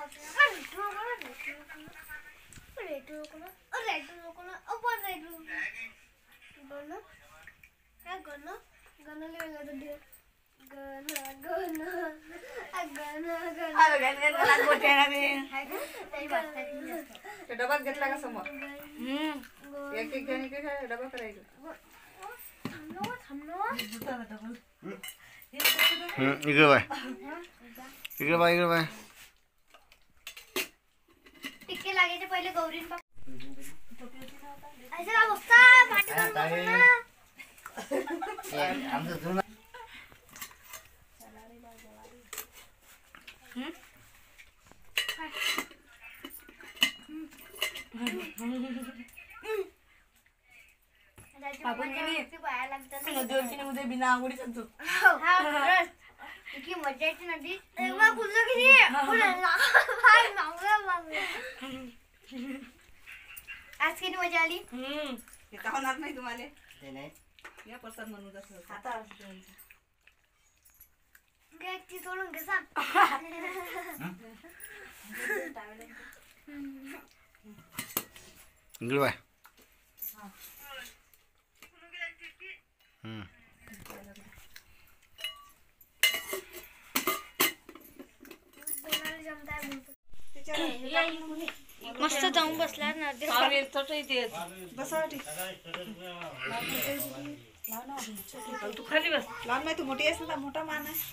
डबा घेतला का समोर एक एक जणी काय डबा करायचा इकडे बाय इकडे बाय इकडे बाय टिक्के लागायचे पहिले गौरीन उद्या बिना आंघोळी सांगतो की मजा येते नदी आज किती मजा आली का होणार नाही तुम्हाला या प्रसाद म्हणून आता ती सोडून घे सांग इकडे बाय मस्त जाऊन बसला नदी तू खाली बस लहान नाही तू मोठी असेल तर मोठा मान आहे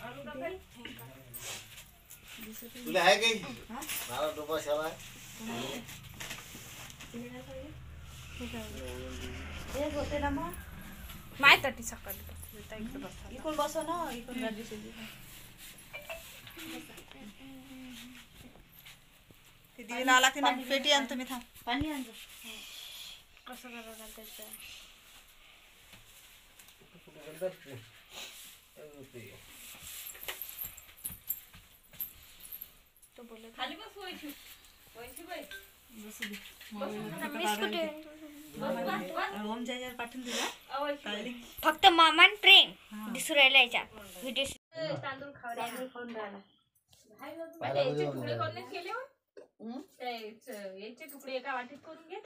तुला आहे काही मला डोबा शाला एक होते ना मग माय तटी सकाळी इकडून बसव ना इकडून ती दिवीला आला की ना पेटी आणतो मी थांब पाणी आणतो कसं करायचं त्याचं तो बोलले खाली बस वैशी बाई ओम जय पाठवून दिला फक्त मामान प्रेम दिसू राहिला याच्या व्हिडिओ तांदूळ खाऊन राहिला याचे तुकडे कोणने केले याचे तुकडे एका वाटीत करून घे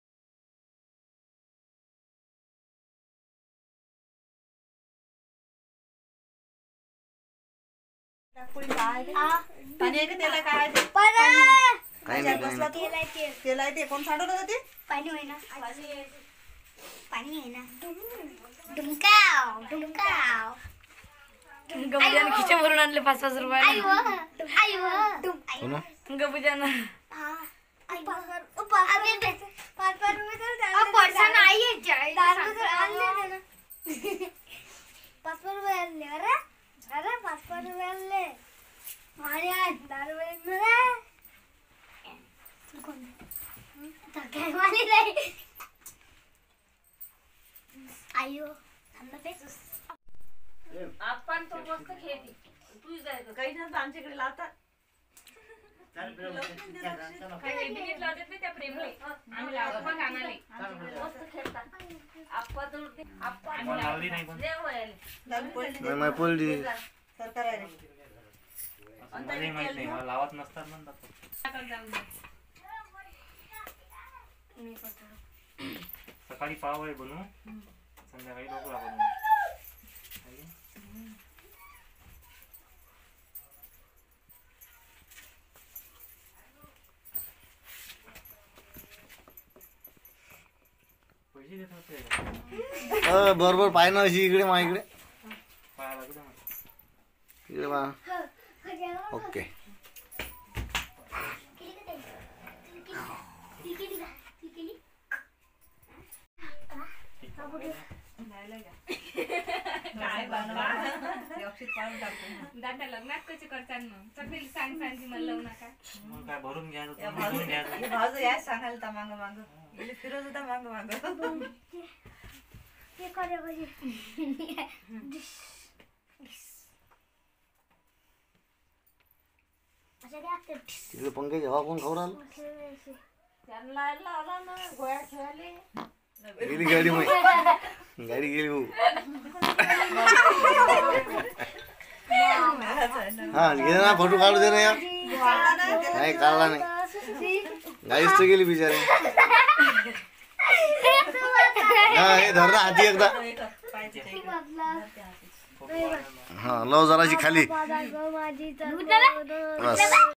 पाणी आहे का त्याला काय तेल आहे ते कोण सांडवलं होतं ते पाणी आहे ना पाणी आहे ना डुमकाव डुमकाव गबुजानं खिचे भरून आणले 5-5 रुपये गबुजानं आयो आपण तो मस्त खेळते तू जायचं काही जण आमच्याकडे लावतात काही हेबिनीत लावतात ना त्या प्रेमले आम्ही लावतो मग आणाले मस्त खेळतात आप्पा तर आप्पा लावली नाही पण लय वयाले मैं पोलडी सरकार आहे मला माहित नाही मला लावत नसतात म्हणतात सकाळी पाव आहे बनवू संध्याकाळी ढोकळा बनवू पैसे देत होते बरोबर पाय ना अशी इकडे मा इकडे पाया लागू द्या इकडे मा ओके काय बनवा व्यवस्थित पाळून टाकतो दादा लग्नात कसे करतात मग सगळी सांग सांगती मला लग्न का मग काय भरून घ्यायचं भरून घ्यायचं भाऊज या सांगायला तर मांग मांग गेले फिरत होता मांग मांग हे करे पाहिजे तिकडे पंकज हवा कोण खाऊ राहिलं त्यांना लावला ना गोळ्या खेळाले गेली गाडी मग गाडी गेली भाऊ हा घे ना फोटो काढू दे ना यार काढला ना त्याला. नाही काढला नाही गाईच तर गेली बिचारी हा हे धर ना हाती एकदा हे कर, पायाच्या इकडे. हा लव जराशी खाली दूध झालं? बस